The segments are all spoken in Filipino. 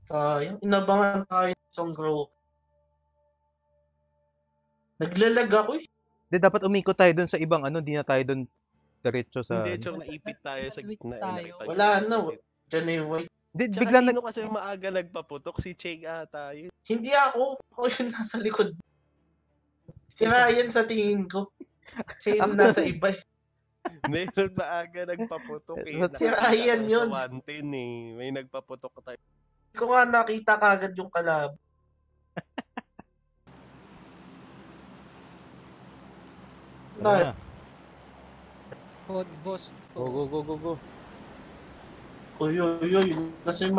Sayang, inabangan tayo ng isang group. Naglalag ako eh. Hindi, dapat umikot tayo dun sa ibang ano, di na tayo dun diretso sa... Hindi, Chong, naipit tayo sa gitna. tayo. Wala na, dyan na yung white. Di, Tsaka bigla sino kasi maaga nagpaputok? Si Cheng ata yun. Hindi ako. Ako yung nasa likod. Si Ryan sa tingin ko. Siya yung nasa iba eh. Meron maaga nagpaputok eh. Si Ryan yun. Sa 110 eh. May nagpaputok tayo. Hindi ko nga nakita kagad yung kalab. Ano na? Code boss. Go, go, go, go, go. Uy, uy, uy. Nasa yung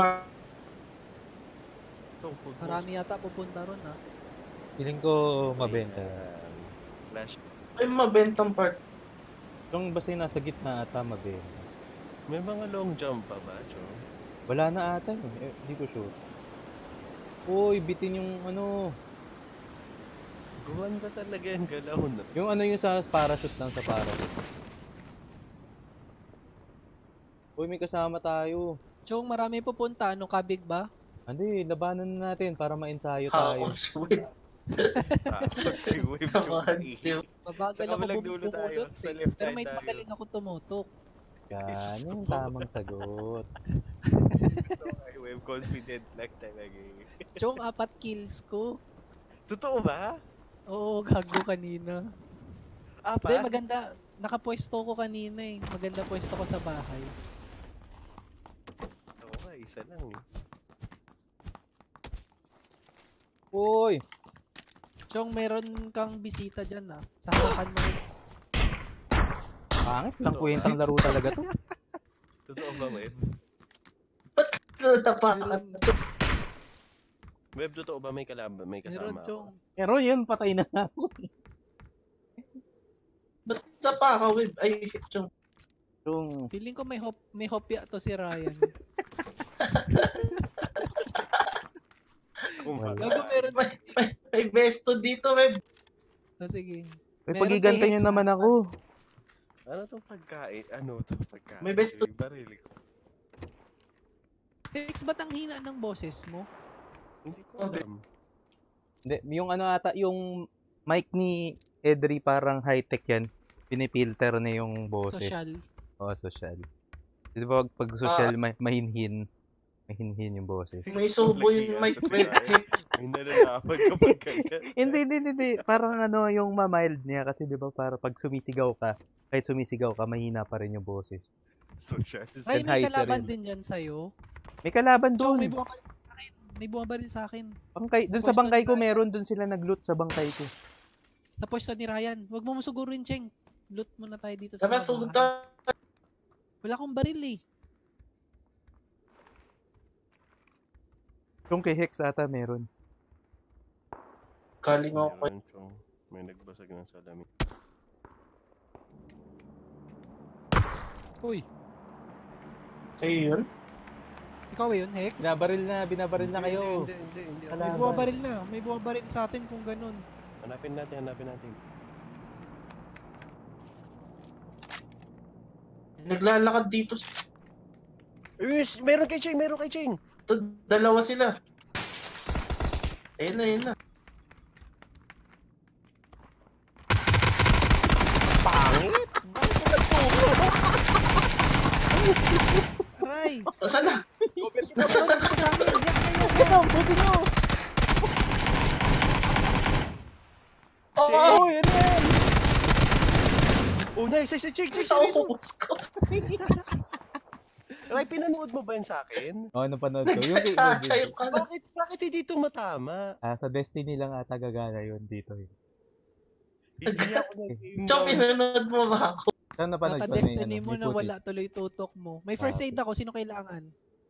Marami yata pupunta ron ha. Feeling ko mabenta. Flash. Ay, mabentang part. Yung basta yung nasa gitna ata mabenta. May mga long jump pa ba, Chong? Wala na ata eh. Hindi ko sure. Uy, bitin yung ano. Guwan ba talaga yung galaw na? Yung ano yung sa parachute lang sa parachute. Uy, may kasama tayo. Chong, marami pupunta. Ano, kabig ba? Hindi, labanan na natin para ma-ensayo How tayo. sweet. Takot si Wave, Chong. Mabagal Sa ako kabilang dulo tayo, bumulot sa eh. left Pero side may tayo. magaling ako tumutok. Yan, yung tamang sagot. So, kay Wave, confident lang talaga eh. Chong, 4 kills ko. Totoo ba? Oo, gago kanina. Hindi, Apat? maganda. Nakapwesto ko kanina eh. Maganda pwesto ko sa bahay. Oo nga, isa lang eh. Uy! Chong, meron kang bisita dyan ah. Sa hakan mo. Pangit lang Totoo kwentang laro talaga to. Totoo ba, Wave? Tapakan. Wave, totoo ba may kalaban, may Meron, kasama Chong. ako? Pero yun, patay na ako. Ba't napaka web? Ay, yung Yung, Feeling ko may hopya to si Ryan. Kung Wala. Gago, meron may besto dito, web. sige. may Meron pagigantay kay nyo Hex, naman ah. ako. Ano to pagkain? Ano to pagkain? May best to- Baril ko. Hex, ba't ang hina ng boses mo? Hindi ko alam. Hindi, yung ano ata, yung mic ni Edri parang high-tech yan. Pinipilter na yung boses. Social. Oo, social. Di ba pag social, mahinhin. Mahinhin yung boses. May subo yung mic, web. May nalalaman kapag kaya. Hindi. Parang ano, yung ma-mild niya. Kasi di ba para pag sumisigaw ka, kahit sumisigaw ka, mahina pa rin yung boses. Social. Ray, may Sennheiser kalaban yun. din yan sa'yo. May kalaban Chong, dun. may bumabaril sa akin. May bumabaril sa akin. Bangkay, dun sa Pwesto bangkay ni ko, Ryan. meron dun sila nag-loot sa bangkay ko. Sa pwesto ni Ryan. Huwag mo musugurin, Cheng. Loot muna tayo dito sa Sabi, mga sugod bahay. ka. Wala akong baril eh. Yung kay Hex ata meron. Galing ako. Meron, Chong. May nagbasag ng salamin. Uy, Kayo yun? ikaw yun, Hex? Binabaril na kayo. Hindi. May Kalaban. bumabaril na. May bumabaril sa atin kung ganun. Hanapin natin. Naglalakad dito. Yes, meron kay Cheng. Ito, dalawa sila. Ayun na. Pangit! Bakit ka nagturo? Aray! Saan na? Nasaan ka sa amin? Buti nyo! Oo! Oh, yan yan! Oh, nice! Cheng! Sa ubos ko. Ray, pinanood mo ba yun sa akin? Oo, napanood ko. Yung Nagsasayo ka na. Bakit hindi tumatama? sa Destiny lang ata gagana yun dito. Hindi ako nag-game Chong, down. pinanood mo ba ako? Saan napanood ko Naka-destiny mo may na footage. wala tuloy tutok mo. May first aid ako. Sino kailangan?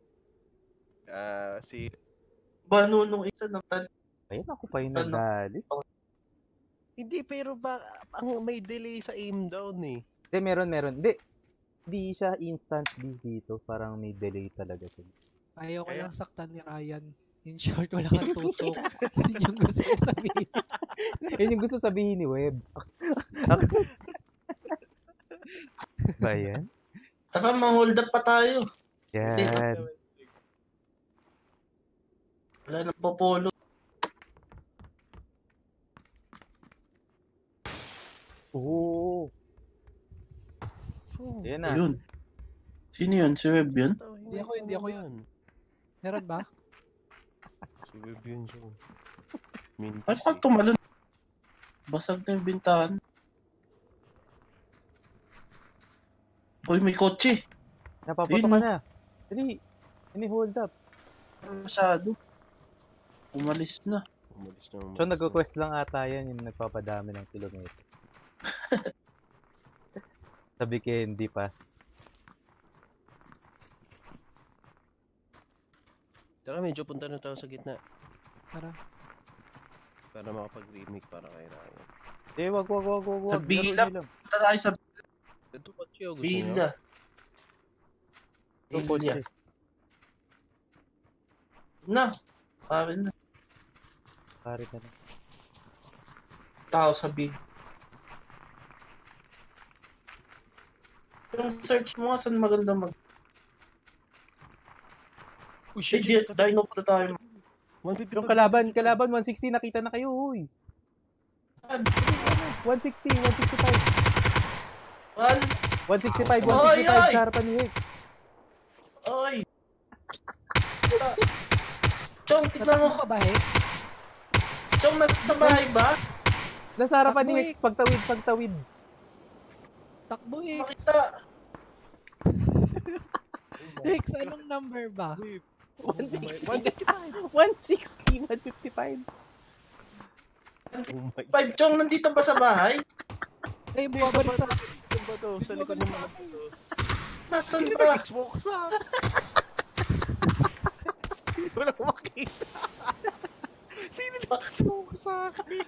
Si... Banunong isa ng tal. Ayun, ako pa yung Ano? nagdali. Hindi, pero ang may delay sa aim down eh. Hindi, meron. Hindi siya instant dito. Parang may delay talaga siya. Ayaw ko Kaya- lang saktan ni Ryan. In short, wala kang tutok. Yun yung gusto ko sabihin. Yun yung gusto sabihin ni Web. Ba yan? Taka, ma-hold up pa tayo. Yan. Wala nang popolo. Oo. Oh, Yan na. Ayun. Sino yun? Si Web yun? Hindi ako yun. Meron ba? Si Web yun siya. Mintis Ay, pag tumalon. Basag na yung bintahan. Uy, may kotse. Napapato Ayun, ka no? na. Hindi hold up. Masyado. Umalis na. Umalis na. So, nag-request lang ata yan yung nagpapadami ng kilometer. Sabi Candy Pass. Tara, medyo punta na tayo sa gitna. Tara. Para makapag-remake para kay Ryan. Eh, wag. Sa Laro Villa. nyo lang. Punta tayo sa Ito kotse o gusto niyo? Villa. Yung Villa. kotse. Na. Pare na. Pare ka na. Tao sa Villa. Yung search mo nga saan maganda mag... Uy, Eh, dino pa tayo. 150 Yung kalaban, 160, nakita na kayo, uy. Saan? 160, 165. Wal? 165, Oy, 165 oy! sa harapan ni Hex. Oy! Chong, tignan mo. Natakbo ka ba, Hex? Chong, nasa bahay ba? Nasa harapan ni Takbo, Hex, pagtawid. Takbo, Hex. Makita. Hex, anong number ba? 160, 160, 155. Oh my 5, Chong, nandito ba sa bahay? Ay, bumabalik sa... Ano ba to? Sa likod ng mga to. Nasaan Sino ba? nag-smoke sa? Wala ko makita. Sino nag-smoke sa akin?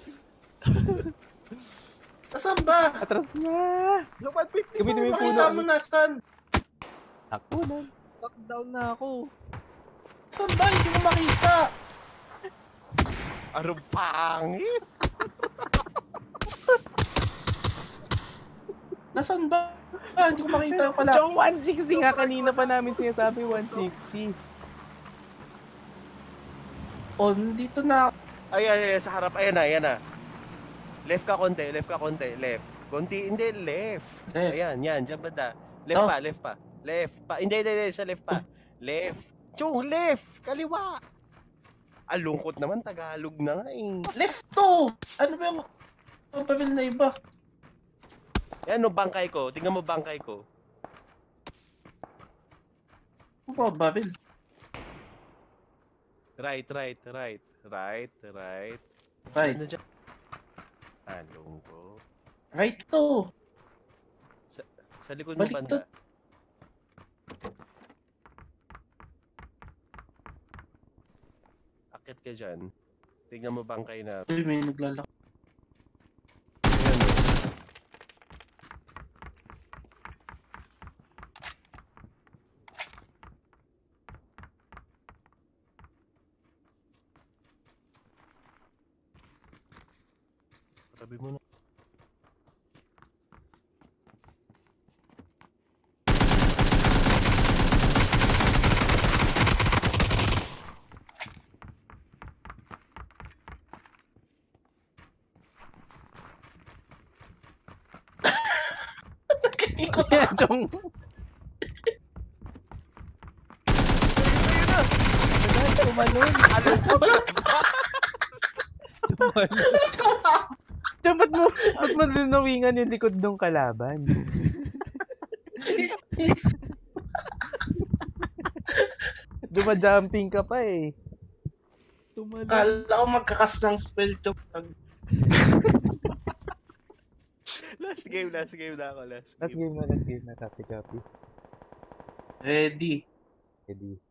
Nasaan ba? Atras na. Yung 150 Gamitin mo yung Makita puno. mo nasaan? Takbo na. Lockdown na ako. Saan ba? Hindi ko makita. Anong pangit? Nasaan ba? Hindi ko makita yung pala. Yung 160 nga kanina pa namin sinasabi 160. Oh, nandito na. Ay, sa harap. Ayan na. Left ka konti. Left. Konti, hindi, left. Left. Ayan, yan, dyan banda. Oh. Left pa. Hindi, sa left pa. Left. Chong, left! Kaliwa! Alungkot naman, Tagalog na nga eh. Left to! Ano ba yung papel na iba? Yan, no, bangkay ko. Tingnan mo bangkay ko. Ano ba, baril? Right. Right. Ano dyan? Alungkot. Right to. Sa likod mo Baliktad. banda. Akit ka dyan. Tingnan mo bangkay na. Uy, may naglalak. Ayan, no. Tabi mo na. Ikot Yan, Chong. Tumalon. Chong, ba't mo linawingan yung likod ng kalaban? Dumajumping ka pa eh. Tumalon. Kala ko magkakas ng spell, Chong. Last game na ako. Last game na. Copy. Ready. Ready.